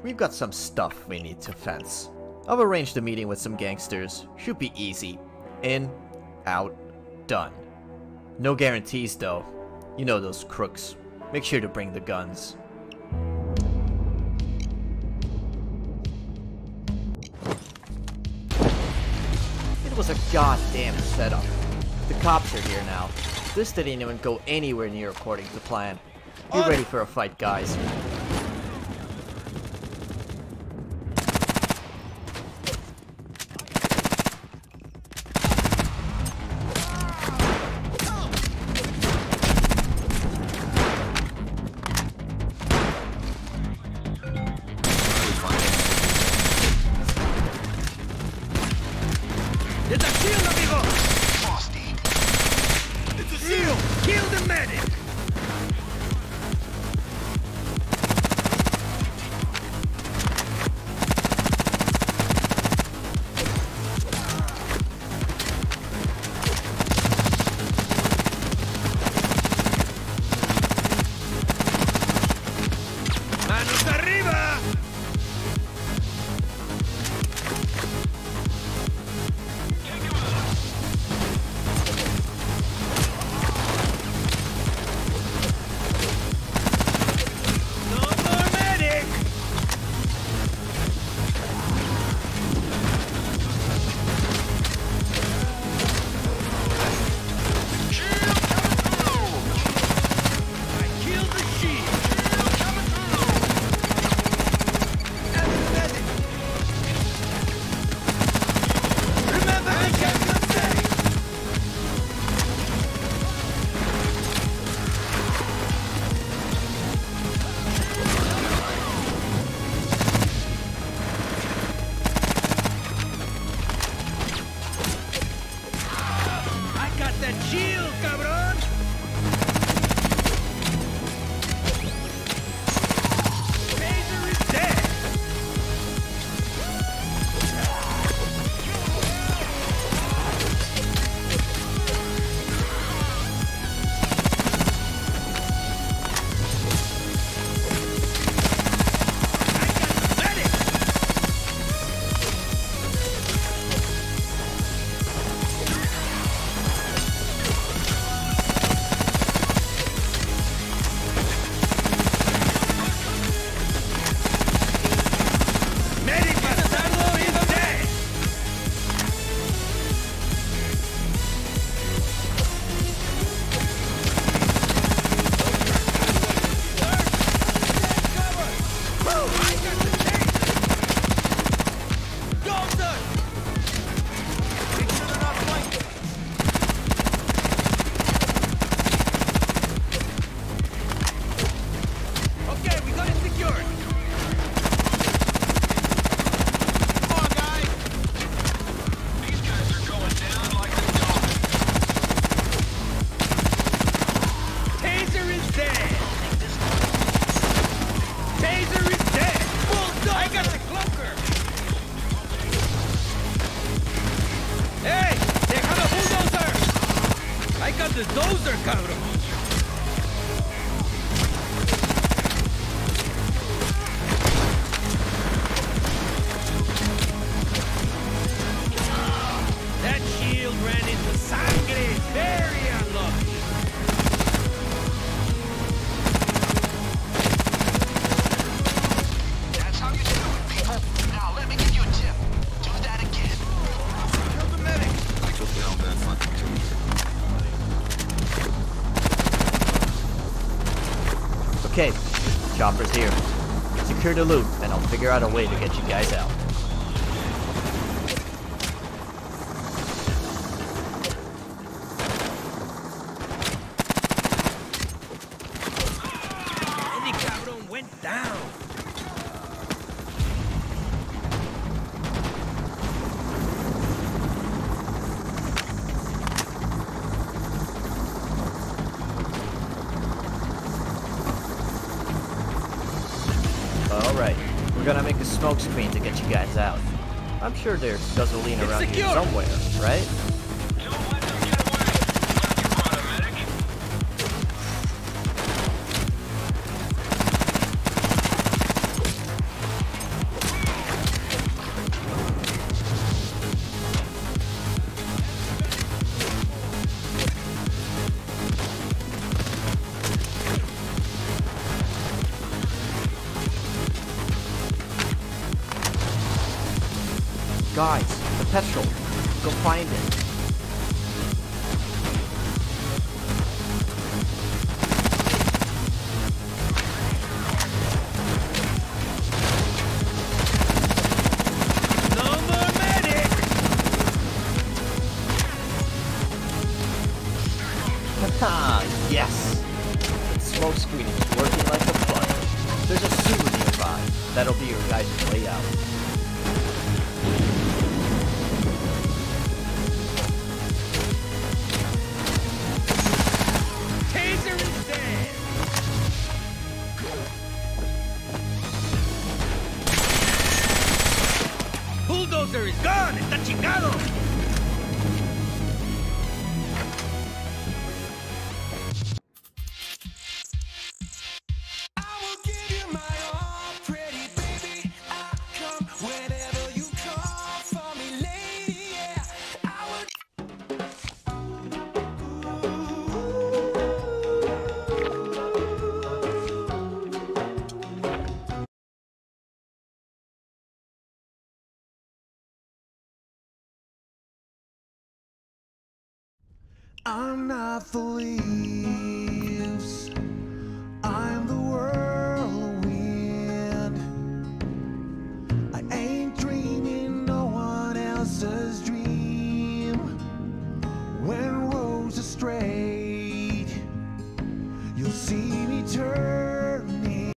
we've got some stuff we need to fence. I've arranged a meeting with some gangsters. Should be easy. In, out, done. No guarantees though. You know those crooks. Make sure to bring the guns. It was a goddamn setup. The cops are here now. This didn't even go anywhere near according to plan. Be ready for a fight, guys. It's a shield, amigo! Frosty! It's a shield! Kill the medic! ¡Manos arriba! Shield, cabrón! Taser is dead! The dozer, cabrón! That shield ran into sangre. Very unlucky. That's how you do it, people. Now let me give you a tip. Do that again. Kill the medic. I took down that fucking tube. Okay, chopper's here. Secure the loot, and I'll figure out a way to get you guys out. Any cabrón went down. Alright, we're gonna make a smoke screen to get you guys out. I'm sure there's gasoline around here somewhere, right? Guys, the petrol. Go find it. No more medic! Haha, yes! The smoke screen is working like a plug. There's a sewer nearby. That'll be your guys' way out. Taser is dead! Bulldozer is gone! Está chingado! I will give you my all, pretty baby. I come whenever you call for me, lady. Yeah, I will. I'm not the leaves